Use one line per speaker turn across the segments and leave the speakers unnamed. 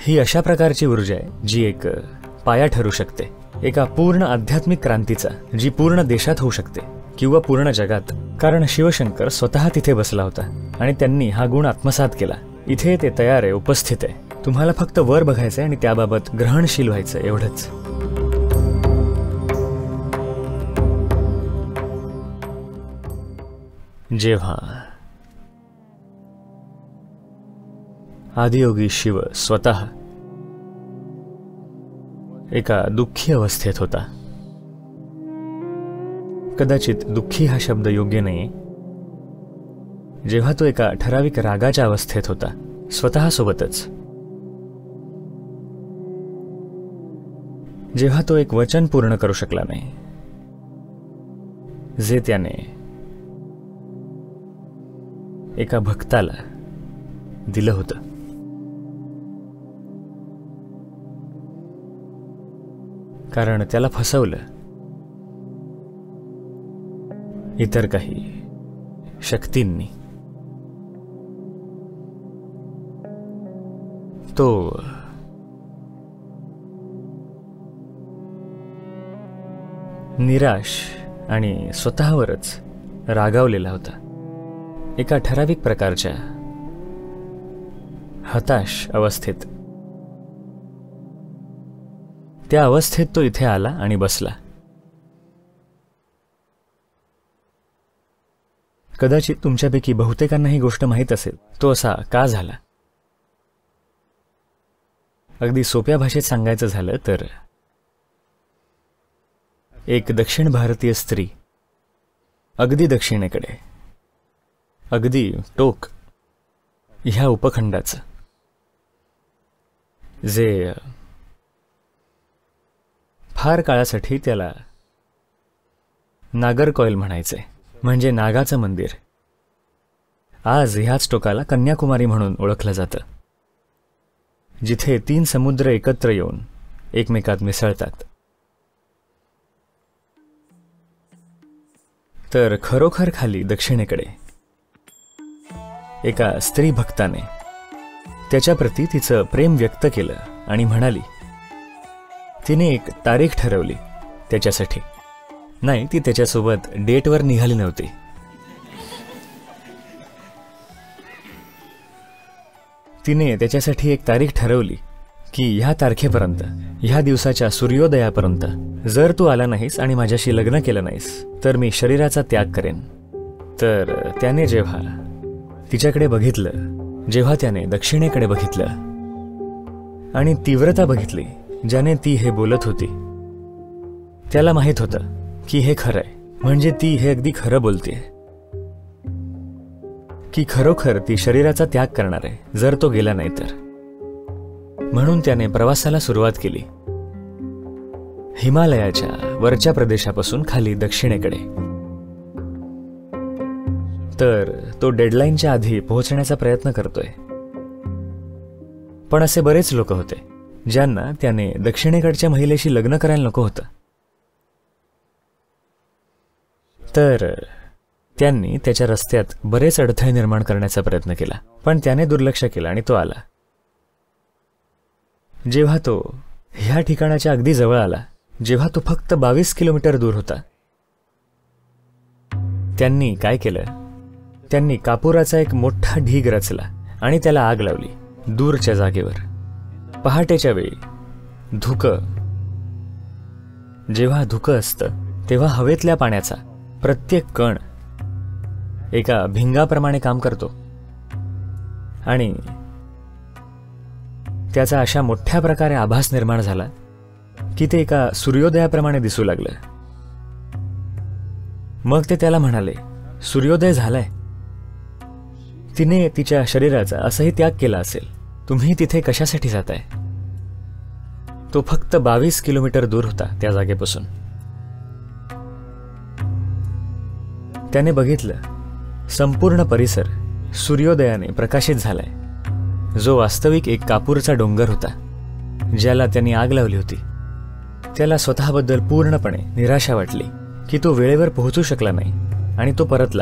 ही अशा प्रकारची ऊर्जा आहे जी एक पाया ठरू शकते एका पूर्ण आध्यात्मिक क्रांतीचा, जी पूर्ण देशात होऊ शकते किंवा पूर्ण जगात. कारण शिवशंकर स्वतः तिथे बसला होता आणि त्यांनी हा गुण आत्मसात केला. इथे ते तयार आहे, उपस्थित आहे. तुम्हाला फक्त वर बघायचंय आणि त्याबाबत ग्रहणशील व्हायचं, एवढंच. जेव्हा आदियोगी शिव स्वतः एका दुःखी अवस्थेत होता. कदाचित दुःखी हा शब्द योग्य नाही. जेव्हा तो एका ठराविक रागाच्या अवस्थेत होता स्वतःसोबतच, जेव्हा तो एक वचन पूर्ण करू शकला नाही जे त्याने एका भक्ताला दिलं होतं. कारण त्याला फसवलं इतर काही शक्तींनी. तो निराश आणि स्वतःवरच रागावलेला होता. एका ठराविक प्रकारच्या हताश अवस्थेत. त्या अवस्थेत तो इथे आला आणि बसला. कदाचित तुमच्यापैकी बहुतेकांना ही गोष्ट माहीत असेल. तो असा का झाला? अगदी सोप्या भाषेत सांगायचं झालं तर एक दक्षिण भारतीय स्त्री अगदी दक्षिणेकडे, अगदी टोक ह्या उपखंडाचं, जे फार काळासाठी त्याला नागरकॉइल म्हणायचे, म्हणजे नागाचं मंदिर. आज ह्याच टोकाला कन्याकुमारी म्हणून ओळखलं जातं, जिथे 3 समुद्र एकत्र येऊन एकमेकात मिसळतात. तर खरोखर खाली दक्षिणेकडे एका स्त्री भक्ताने त्याच्याप्रती तिचं प्रेम व्यक्त केलं आणि म्हणाली. तिने एक तारीख ठरवली त्याच्यासाठी. नाही, ती त्याच्यासोबत डेटवर निघाली नव्हती. तिने त्याच्यासाठी एक तारीख ठरवली की ह्या तारखेपर्यंत, ह्या दिवसाच्या सूर्योदयापर्यंत जर तू आला नाहीस आणि माझ्याशी लग्न केलं नाहीस तर मी शरीराचा त्याग करेन. तर त्याने जेव्हा तिच्याकडे बघितलं, जेव्हा त्याने दक्षिणेकडे बघितलं आणि तीव्रता बघितली ज्याने ती हे बोलत होती, त्याला माहित होतं की हे खरं आहे. म्हणजे ती हे अगदी खरं बोलतेय की खरोखर ती शरीराचा त्याग करणार आहे जर तो गेला नाही तर. म्हणून त्याने प्रवासाला सुरुवात केली, हिमालयाच्या वरच्या प्रदेशापासून खाली दक्षिणेकडे. तर तो डेडलाईनच्या आधी पोहोचण्याचा प्रयत्न करतोय. पण असे बरेच लोक होते ज्यांना त्याने दक्षिणेकडच्या महिलेशी लग्न करायला नको होतं. तर त्यांनी त्याच्या रस्त्यात बरेच अडथळे निर्माण करण्याचा प्रयत्न केला, पण त्याने दुर्लक्ष केलं आणि तो आला. जेव्हा तो ह्या ठिकाणाच्या अगदी जवळ आला, जेव्हा तो फक्त 22 किलोमीटर दूर होता, त्यांनी काय केलं? त्यांनी कापुराचा एक मोठा ढीग रचला आणि त्याला आग लावली दूरच्या जागेवर. पहाटेच्या वेळी धुकं, जेव्हा धुकं असतं तेव्हा हवेतल्या पाण्याचा प्रत्येक कण एका भिंगाप्रमाणे काम करतो आणि त्याचा अशा मोठ्या प्रकारे आभास निर्माण झाला की ते एका सूर्योदयाप्रमाणे दिसू लागलं. मग ते त्याला म्हणाले, सूर्योदय झालाय. तिने तिच्या शरीराचा असंही त्याग केला असेल. तुम्ही तिथे कशासाठी जाताय? तो फक्त 22 किलोमीटर दूर होता त्या जागेपासून. त्याने बघितलं, संपूर्ण परिसर सूर्योदयाने प्रकाशित झालाय, जो वास्तविक एक कापूरचा डोंगर होता ज्याला त्यांनी आग लावली होती. त्याला स्वतःबद्दल पूर्णपणे निराशा वाटली की तो वेळेवर पोहोचू शकला नाही आणि तो परतला.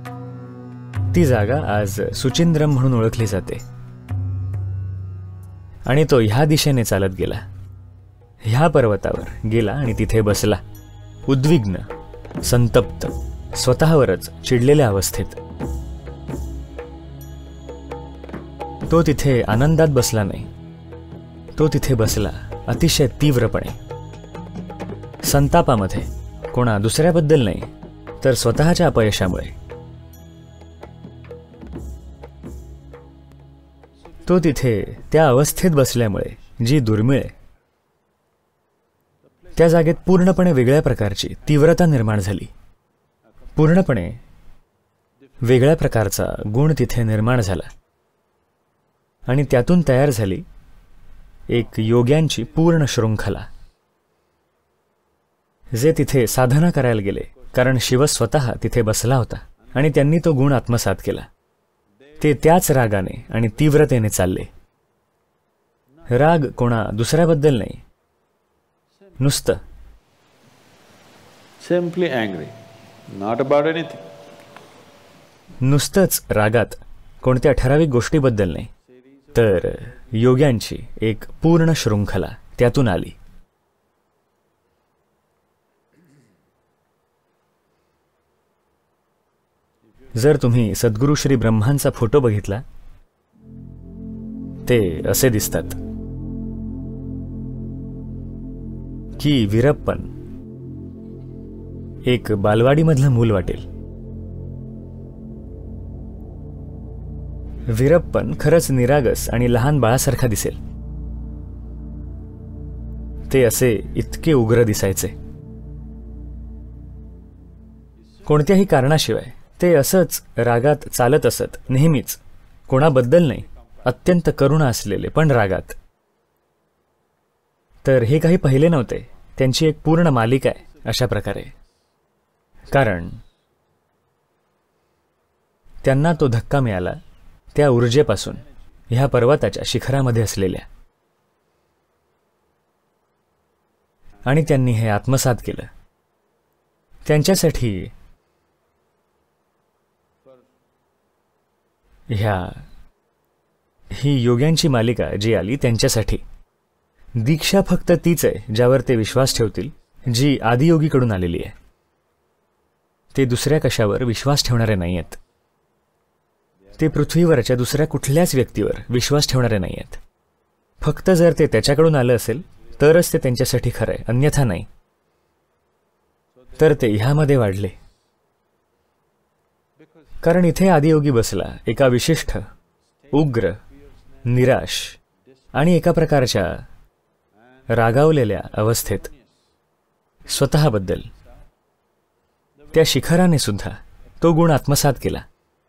ती जागा आज सुचिंद्रम म्हणून ओळखली जाते. आणि तो ह्या दिशेने चालत गेला, ह्या पर्वतावर गेला आणि तिथे बसला, उद्विग्न, संतप्त, स्वतःवरच चिडलेल्या अवस्थेत. तो तिथे आनंदात बसला नाही. तो तिथे बसला अतिशय तीव्रपणे, संतापामध्ये, कोणा दुसऱ्याबद्दल नाही तर स्वतःच्या अपयशामुळे. तो तिथे त्या अवस्थेत बसल्यामुळे जी दुर्मिळ आहे, त्या जागेत पूर्णपणे वेगळ्या प्रकारची तीव्रता निर्माण झाली. पूर्णपणे वेगळ्या प्रकारचा गुण तिथे निर्माण झाला आणि त्यातून तयार झाली एक योग्यांची पूर्ण शृंखला, जे तिथे साधना करायला गेले, कारण शिव स्वतः तिथे बसला होता आणि त्यांनी तो गुण आत्मसात केला. ते त्याच रागाने आणि तीव्रतेने चालले. राग कोणा दुसऱ्याबद्दल नाही, नुसतं
simply angry, not about anything.
नुसतंच रागात, कोणत्या ठराविक गोष्टीबद्दल नाही, तर योग्यांची एक पूर्ण शृंखला त्यातून आली. जर तुम्ही सद्गुरू श्री ब्रह्मांचा फोटो बघितला, ते असे दिसतात की वीरप्पन एक बालवाडीमधलं मूल वाटेल. वीरप्पन खरंच निरागस आणि लहान बाळासारखा दिसेल. ते असे इतके उग्र दिसायचे. कोणत्याही कारणाशिवाय ते असंच रागात चालत असत, नेहमीच, कोणाबद्दल नाही, अत्यंत करुणा असलेले पण रागात. तर हे काही पहिले नव्हते, त्यांची एक पूर्ण मालिका आहे अशा प्रकारे. कारण त्यांना तो धक्का मिळाला त्या ऊर्जेपासून, ह्या पर्वताच्या शिखरामध्ये असलेल्या, आणि त्यांनी हे आत्मसात केलं. त्यांच्यासाठी ही योग्यांची मालिका जी आली, त्यांच्यासाठी दीक्षा फक्त तीच आहे ज्यावर ते विश्वास ठेवतील, जी आदियोगीकडून आलेली आहे. ते दुसऱ्या कशावर विश्वास ठेवणारे नाही आहेत. ते पृथ्वीवरच्या दुसऱ्या कुठल्याच व्यक्तीवर विश्वास ठेवणारे नाही आहेत. फक्त जर ते त्याच्याकडून आलं असेल तरच ते त्यांच्यासाठी खरं आहे, अन्यथा नाही. तर ते ह्यामध्ये वाढले, कारण इथे आदियोगी बसला एका विशिष्ट, उग्र, निराश आणि एका प्रकारच्या रागावलेल्या अवस्थेत. स्वतःबद्दल त्या शिखराने सुद्धा तो गुण आत्मसात केला,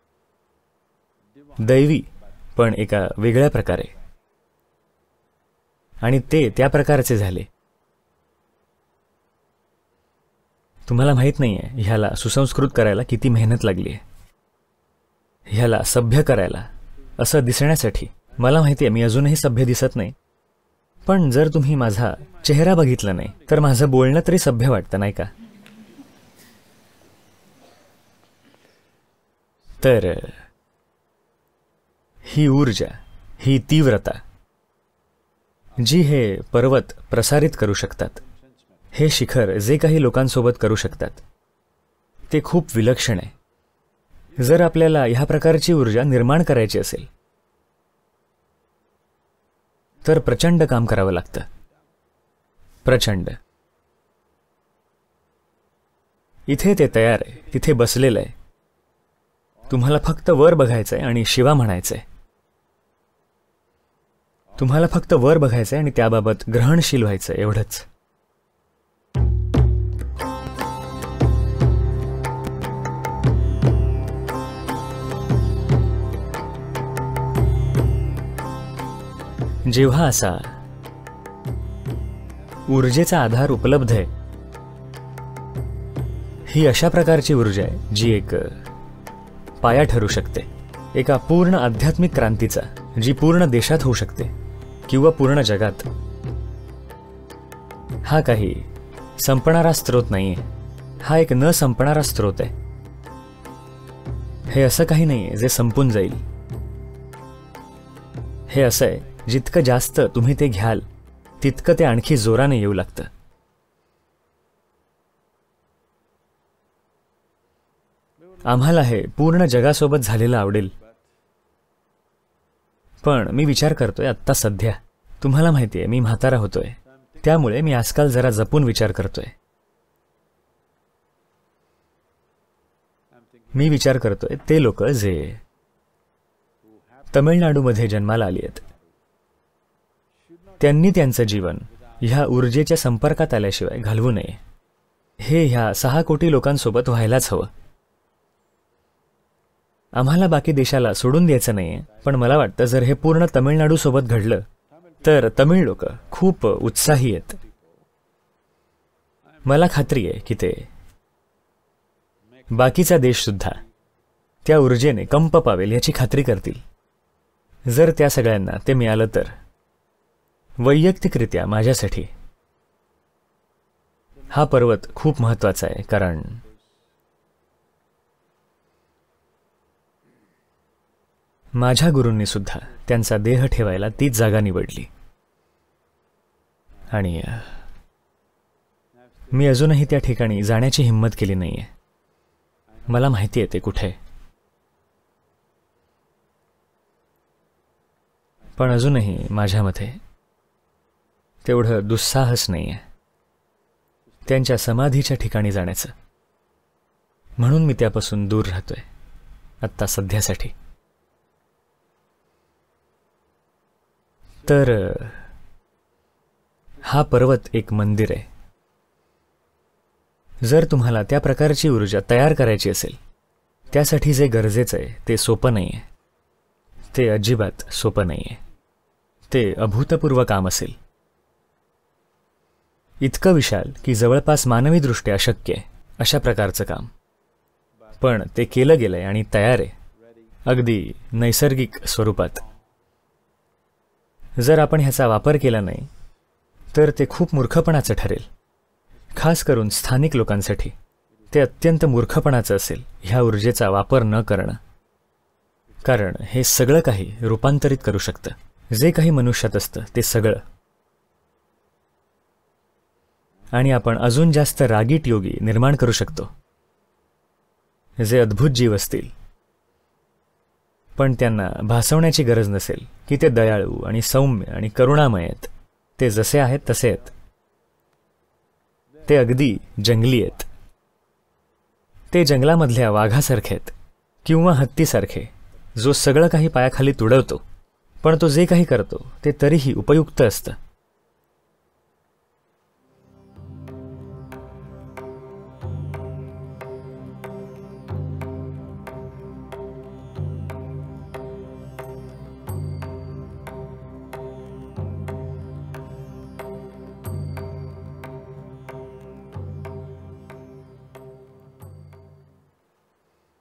दैवी पण एका वेगळ्या प्रकारे, आणि ते त्या प्रकारचे झाले. तुम्हाला माहित नाहीये ह्याला सुसंस्कृत करायला किती मेहनत लागली आहे, ह्याला सभ्य करायला, असं दिसण्यासाठी. मला माहिती आहे मी अजूनही सभ्य दिसत नाही, पण जर तुम्ही माझा चेहरा बघितला नाही तर माझं बोलणं तरी सभ्य वाटतं, नाही का? तर ही ऊर्जा, ही तीव्रता जी हे पर्वत प्रसारित करू शकतात, हे शिखर जे काही लोकांसोबत करू शकतात, ते खूप विलक्षण आहे. जर आपल्याला ह्या प्रकारची ऊर्जा निर्माण करायची असेल तर प्रचंड काम करावं लागतं, प्रचंड. इथे ते तयार आहे, तिथे बसलेलं आहे. तुम्हाला फक्त वर बघायचंय आणि शिवा म्हणायचंय. तुम्हाला फक्त वर बघायचंय आणि त्याबाबत ग्रहणशील व्हायचं, एवढंच. जेव्हा असा ऊर्जेचा आधार उपलब्ध आहे, ही अशा प्रकारची ऊर्जा आहे जी एक पाया ठरू शकते एका पूर्ण आध्यात्मिक क्रांतीचा, जी पूर्ण देशात होऊ शकते किंवा पूर्ण जगात. हा काही संपणारा स्रोत नाहीये, हा एक न संपणारा स्रोत आहे. हे असं काही नाहीये जे संपून जाईल. हे असं आहे जितकं जास्त तुम्ही ते घ्याल तितकं ते आणखी जोराने येऊ लागतं. आम्हाला हे पूर्ण जगासोबत झालेलं आवडेल, पण मी विचार करतोय आत्ता सध्या. तुम्हाला माहितीये मी म्हातारा होतोय, त्यामुळे मी आजकाल जरा जपून विचार करतोय. मी विचार करतोय ते लोक जे तमिळनाडूमध्ये जन्माला आली आहेत, त्यांनी त्यांचं जीवन ह्या ऊर्जेच्या संपर्कात आल्याशिवाय घालवू नये. हे ह्या 6 कोटी लोकांसोबत व्हायलाच हवं. आम्हाला बाकी देशाला सोडून द्यायचं नाहीये, पण मला वाटतं जर हे पूर्ण तमिळनाडू सोबत घडलं तर तमिळ लोक खूप उत्साही आहेत. मला खात्री आहे की ते बाकीचा देश सुद्धा त्या ऊर्जेने कंप पावेल याची खात्री करतील. जर त्या सगळ्यांना ते मिळालं तर वैयक्तिकरित्या माझ्यासाठी हा पर्वत खूप महत्त्वाचा आहे, कारण माझ्या गुरूंनी सुद्धा त्यांचा देह ठेवायला तीच जागा निवडली. आणि मी अजूनही त्या ठिकाणी जाण्याची हिंमत केली नाहीये. मला माहिती आहे ते कुठे, पण अजूनही माझ्यामध्ये तेवढं दुस्साहस नाहीये त्यांच्या समाधीच्या ठिकाणी जाण्याचं. म्हणून मी त्यापासून दूर राहतोय आत्ता सध्यासाठी. तर हा पर्वत एक मंदिर आहे. जर तुम्हाला त्या प्रकारची ऊर्जा तयार करायची असेल, त्यासाठी जे गरजेचं आहे ते सोपं नाही आहे. ते अजिबात सोपं नाही आहे. ते अभूतपूर्व काम असेल, इतकं विशाल की जवळपास मानवीदृष्ट्या अशक्य आहे अशा प्रकारचं काम. पण ते केलं गेलंय आणि तयार आहे, अगदी नैसर्गिक स्वरूपात. जर आपण ह्याचा वापर केला नाही तर ते खूप मूर्खपणाचं ठरेल. खास करून स्थानिक लोकांसाठी ते अत्यंत मूर्खपणाचं असेल ह्या ऊर्जेचा वापर न करणं, कारण हे सगळं काही रूपांतरित करू शकतं. जे काही मनुष्यात असतं ते सगळं. आणि आपण अजून जास्त रागीट योगी निर्माण करू शकतो, जे अद्भुत जीव असतील, पण त्यांना भासवण्याची गरज नसेल की ते दयाळू आणि सौम्य आणि करुणामय आहेत. ते जसे आहेत तसे आहेत. ते अगदी जंगली आहेत. ते जंगलामधल्या वाघासारखे आहेत किंवा हत्तीसारखे, जो सगळं काही पायाखाली तुडवतो, पण तो जे काही करतो ते तरीही उपयुक्त असतं.